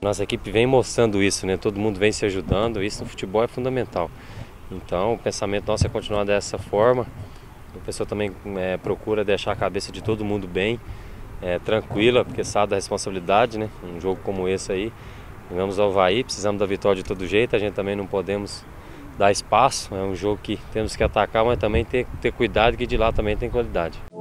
Nossa equipe vem mostrando isso, né? Todo mundo vem se ajudando, isso no futebol é fundamental. Então o pensamento nosso é continuar dessa forma. O pessoal também procura deixar a cabeça de todo mundo bem, tranquila, porque sabe da responsabilidade, né? Um jogo como esse aí, vamos ao Avaí, precisamos da vitória de todo jeito, a gente também não podemos dar espaço, é um jogo que temos que atacar, mas também ter cuidado que de lá também tem qualidade.